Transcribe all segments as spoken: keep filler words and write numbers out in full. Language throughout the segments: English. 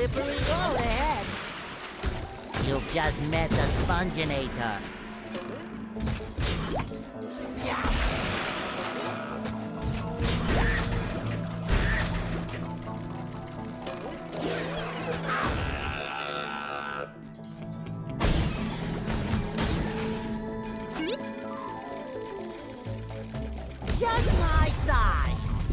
slippery road ahead. You've just met the Sponginator. Just my size.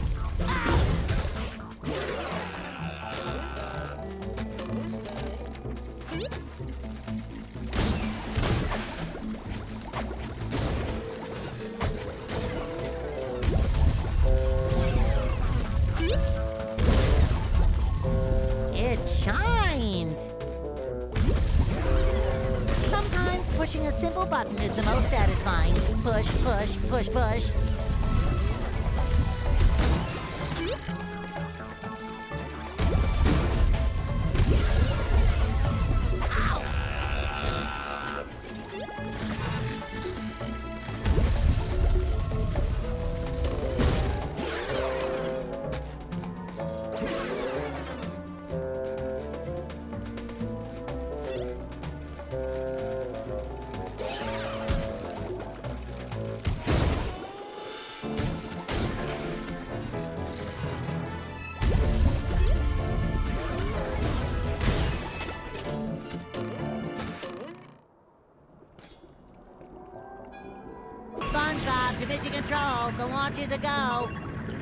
It shines. Sometimes pushing a simple button is the most satisfying. Push, push, push, push. SpongeBob to mission control. The launch is a go.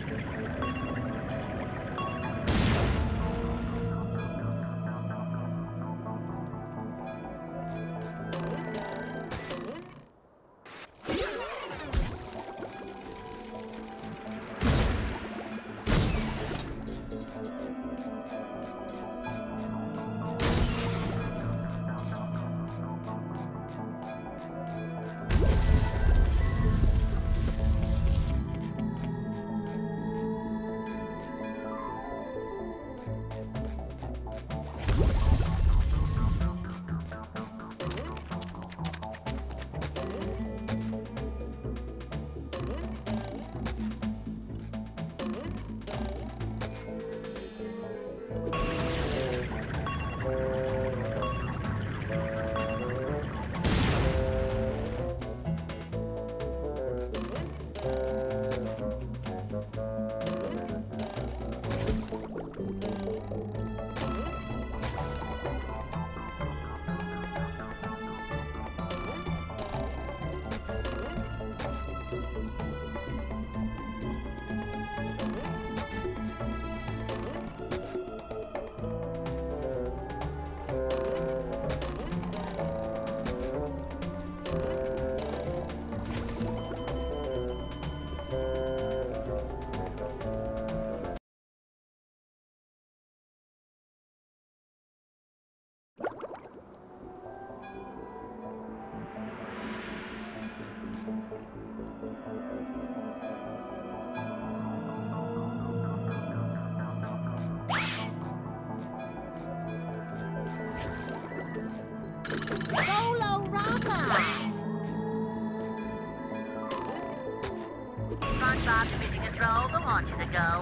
SpongeBob to mission control. The launch is a go.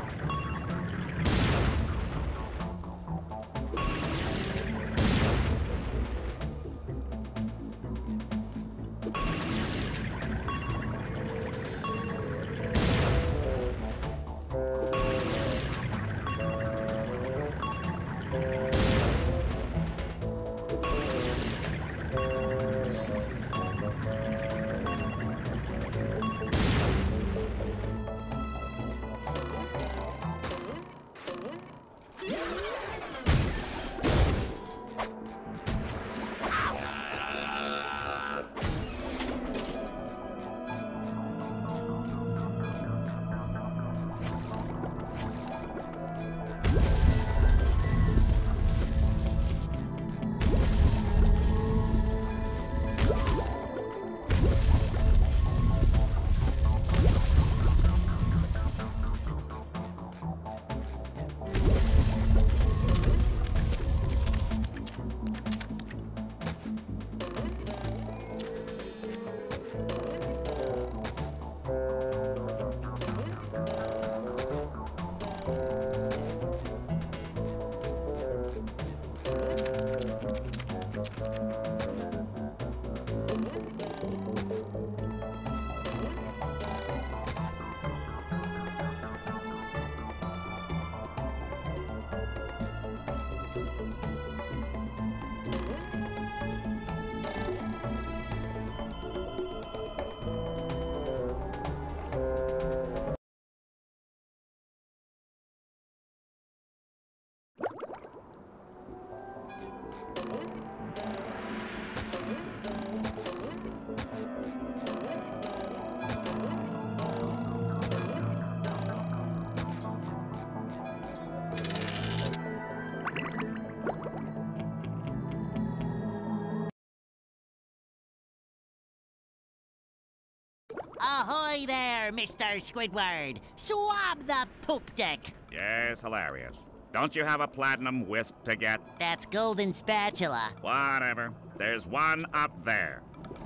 Ahoy there, Mister Squidward. Swab the poop deck. Yes, hilarious. Don't you have a platinum wisp to get? That's golden spatula. Whatever. There's one up there.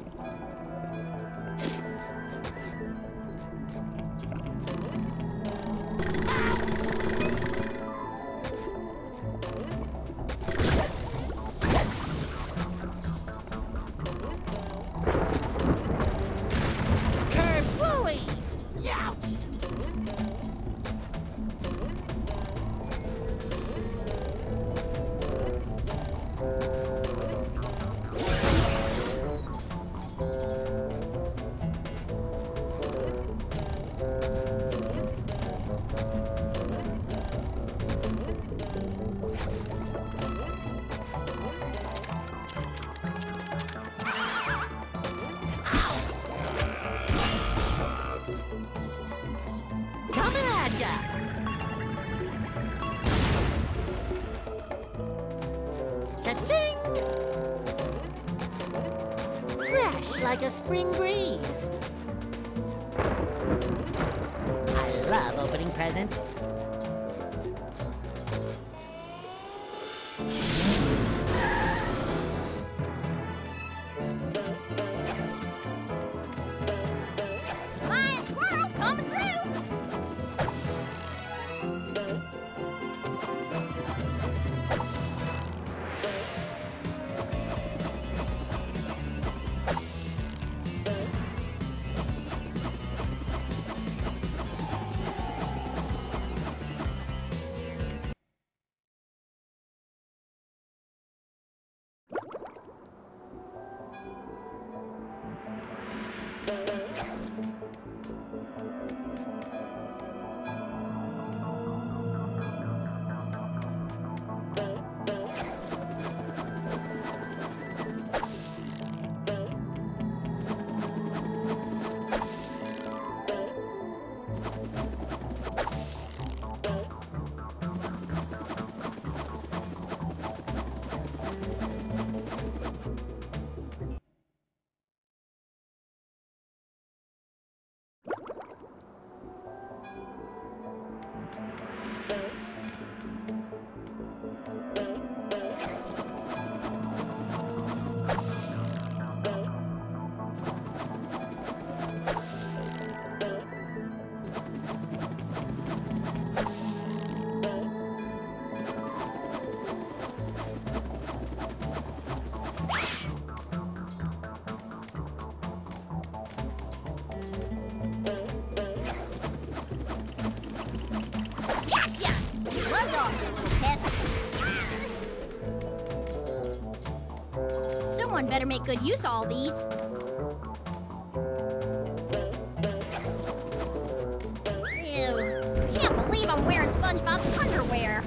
Fresh like a spring breeze. I love opening presents. Lion squirrel coming through. Someone better make good use of all these. Ew. Can't believe I'm wearing SpongeBob's underwear.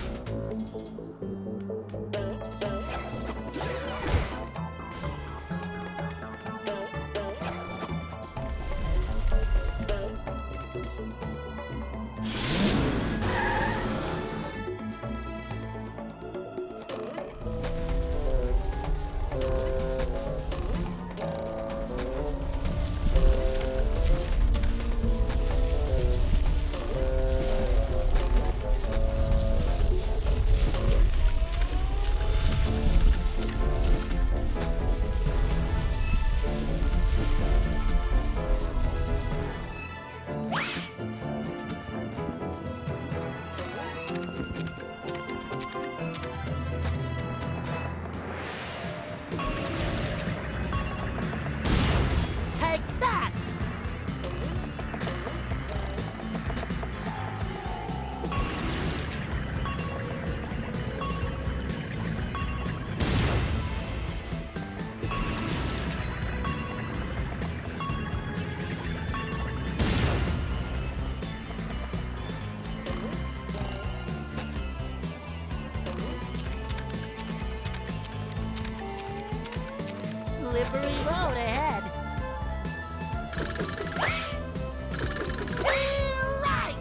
Slippery road ahead. Right.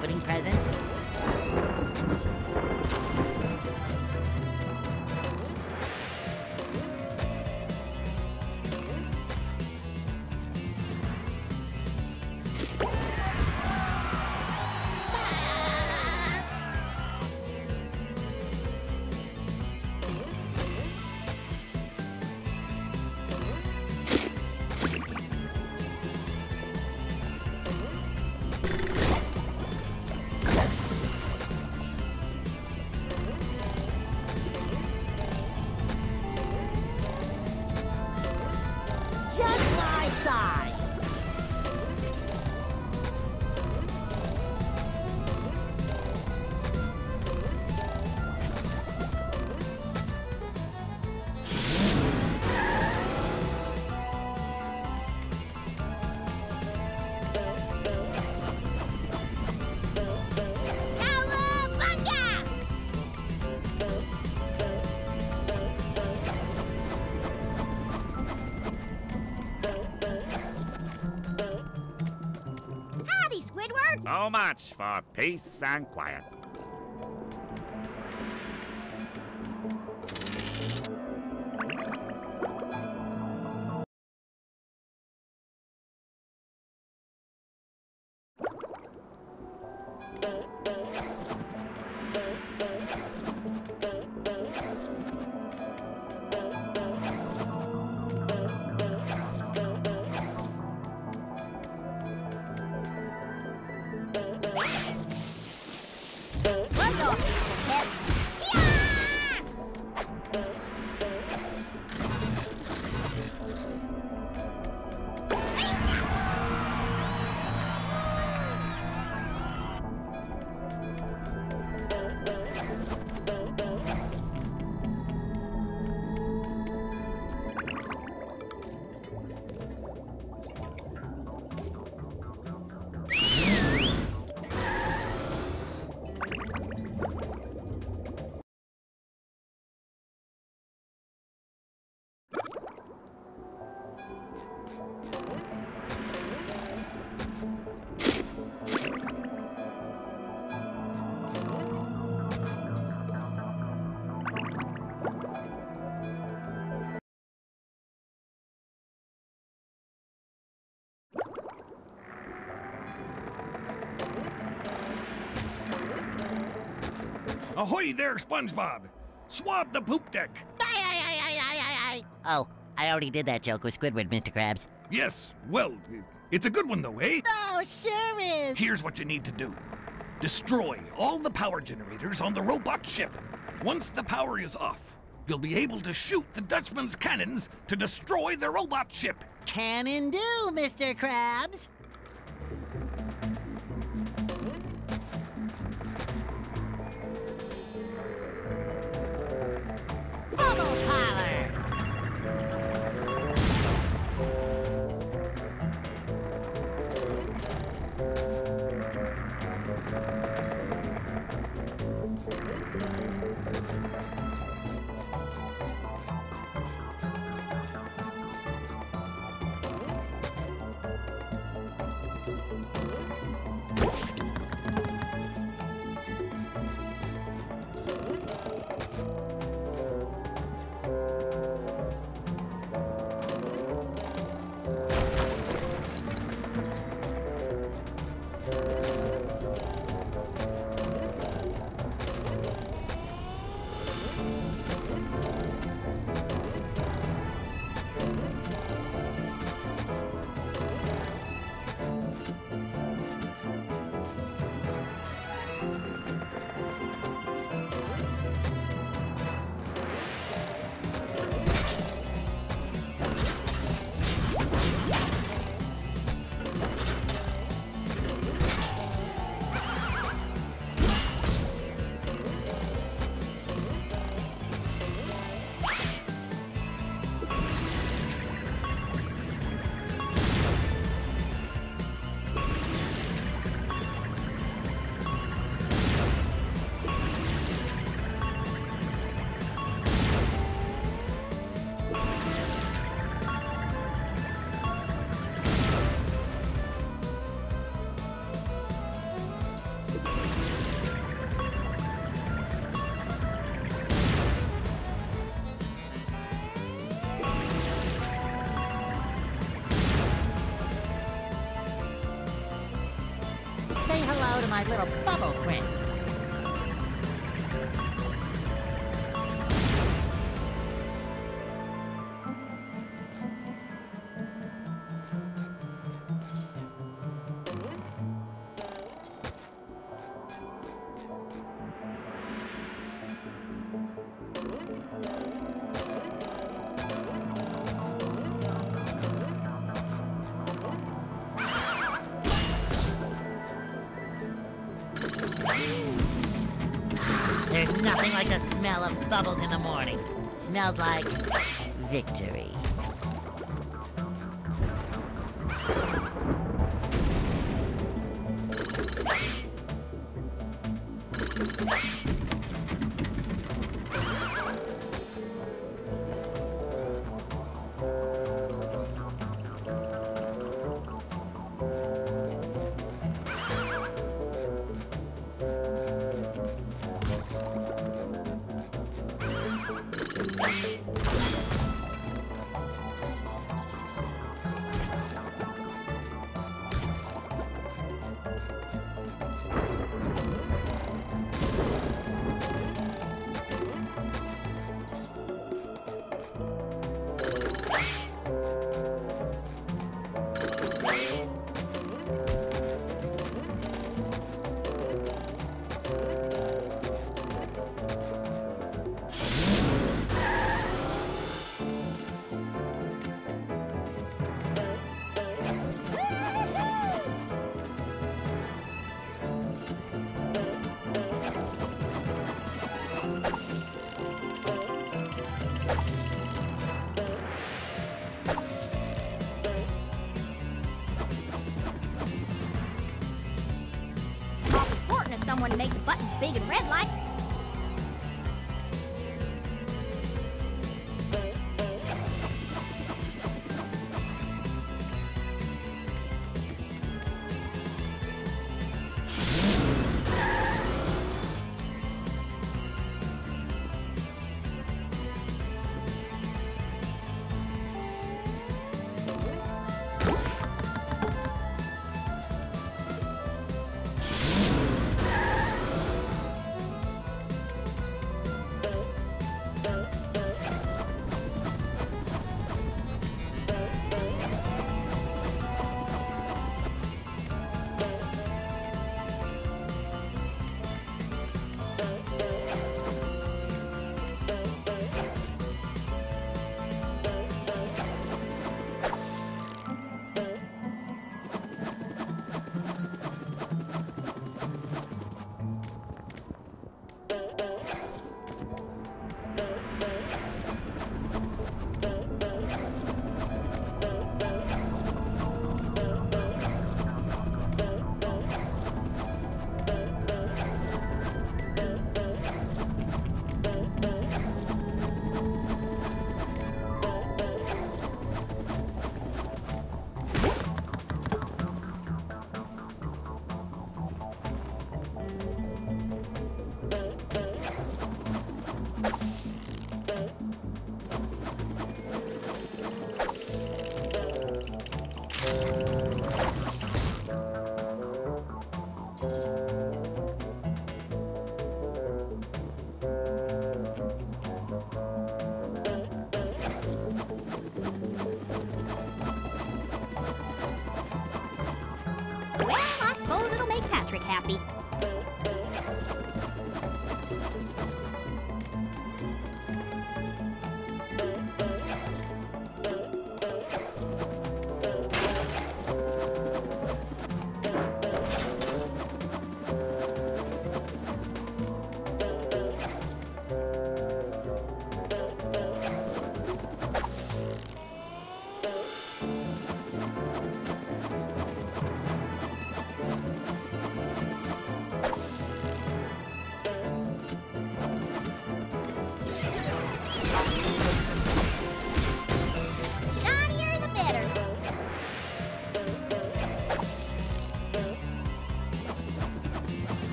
opening presents. Just my size. Cowabunga! Howdy, Squidward. So much for peace and quiet. Buzz off, pet. Yeah! Ahoy there, SpongeBob! Swab the poop deck! Oh, I already did that joke with Squidward, Mister Krabs. Yes, well, it's a good one though, eh? Oh, sure is. Here's what you need to do. Destroy all the power generators on the robot ship. Once the power is off, you'll be able to shoot the Dutchman's cannons to destroy the robot ship. Cannon do, Mister Krabs. Bubble power. my little bubble friend. There's nothing like the smell of bubbles in the morning. Smells like victory. Someone to make the buttons big and red like. Happy.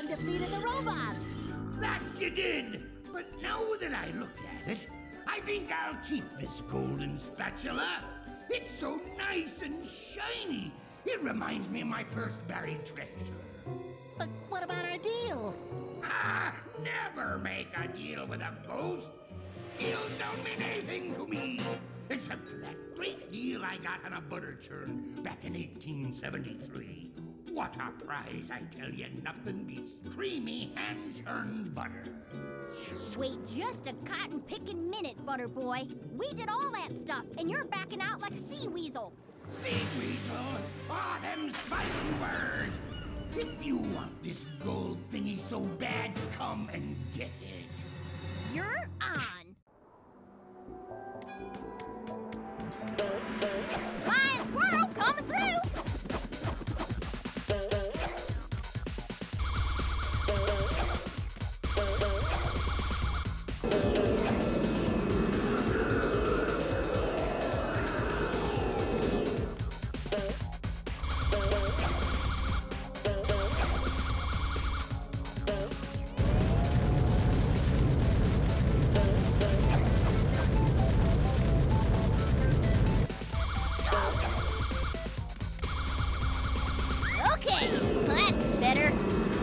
defeated the robots. That you did! But now that I look at it, I think I'll keep this golden spatula. It's so nice and shiny. It reminds me of my first buried treasure. But what about our deal? Ah, never make a deal with a ghost. Deals don't mean anything to me, except for that great deal I got on a butter churn back in eighteen seventy-three. What a prize, I tell you, nothing beats creamy hand-churned butter. Wait just a cotton-picking minute, Butter Boy. We did all that stuff, and you're backing out like a sea weasel. Sea weasel? Ah, oh, them's fighting words. If you want this gold thingy so bad, come and get it. You're on. Flying squirrel coming through! Okay, that's better.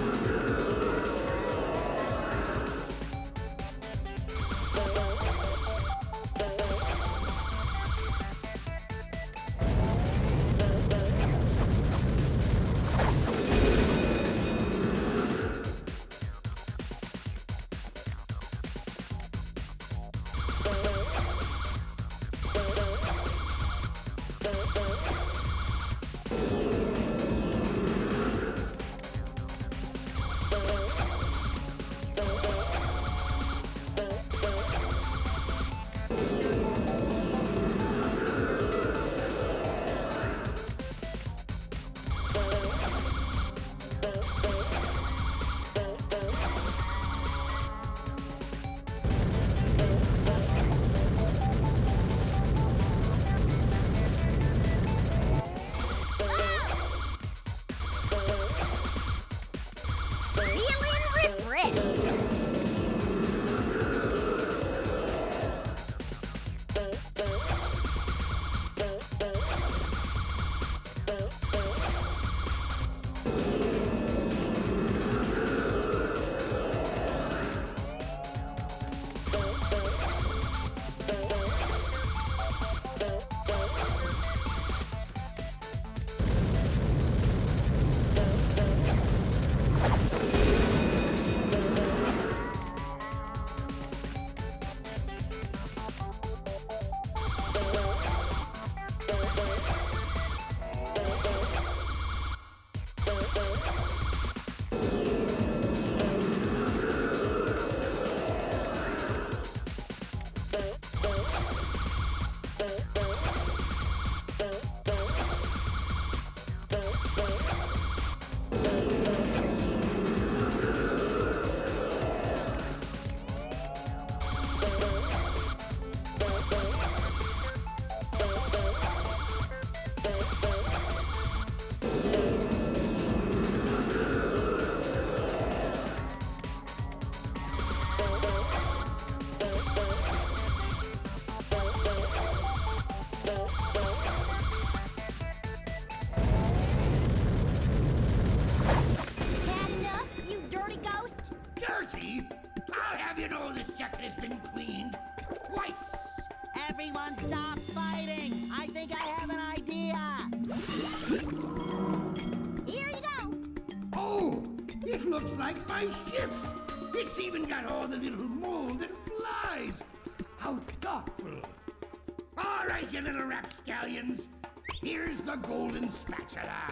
Everyone stop fighting! I think I have an idea! Here you go! Oh, it looks like my ship! It's even got all the little mold that flies! How thoughtful! All right, you little rapscallions, here's the golden spatula!